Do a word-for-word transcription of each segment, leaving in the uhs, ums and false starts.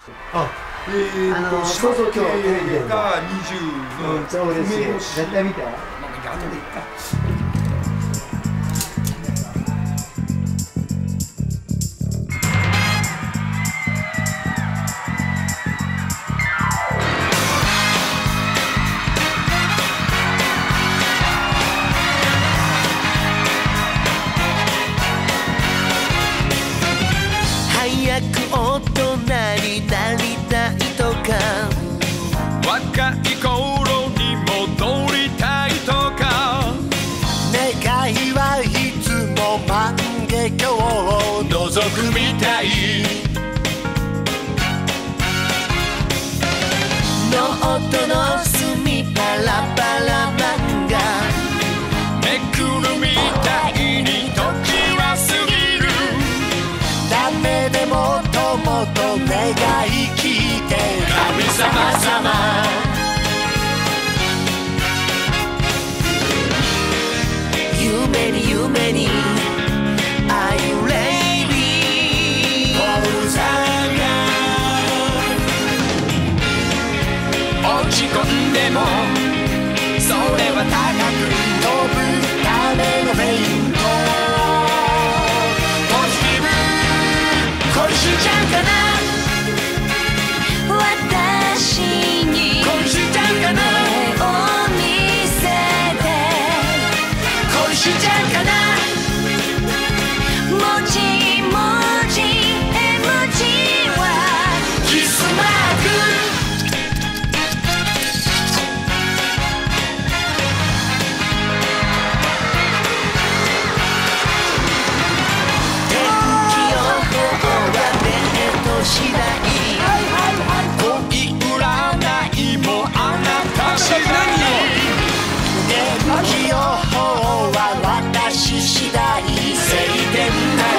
あ、えーと、 そうそう、今日がにじゅうの。 超嬉しい。絶対見て。 後でいっか。 早く大人になりたいとか、若い頃に戻りたいとか、願いはいつも万華鏡を覗くみたい。ノートの隅パラパラ漫画めくるみたいに時は過ぎる。ダメでもともと願い聞いて神様様、夢に夢に Are you ready? 落ち込んでもそれは高く飛ぶためのフェイント。ポジティブ恋しちゃうかな、私に恋しちゃうかな、目を見せて恋しちゃうかな、もちもち絵文字はキスマーク。天気予報はデート次第、恋占いもあなた次第。天気予報は私次第、晴天なり。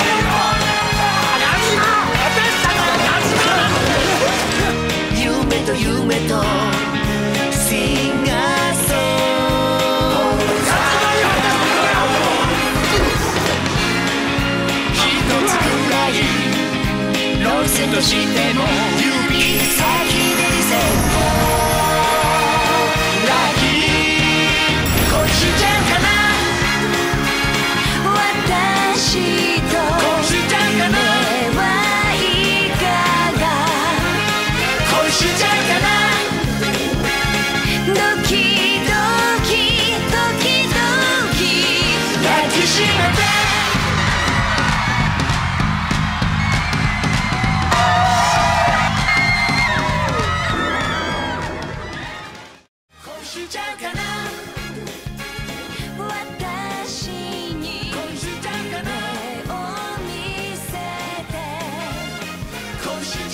夢と夢とシンガーソング、一つくらいロセットしても指先でリセット。ラッキー恋しちゃうかな、私と恋しちゃうかな、目はいかが恋しちゃうかな、ドキドキドキドキ抱きしめて。恋しちゃうかな、私に恋しちゃうかな、目を見せて恋しちゃうかな。